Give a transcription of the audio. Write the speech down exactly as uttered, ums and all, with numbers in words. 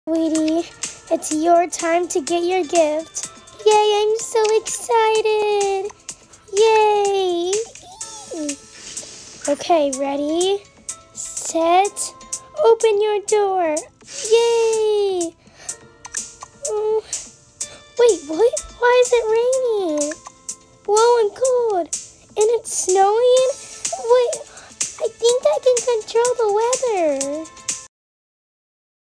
Sweetie, it's your time to get your gift. Yay, I'm so excited. Yay. Okay, ready, set, open your door. Yay. Oh, wait, what? Why is it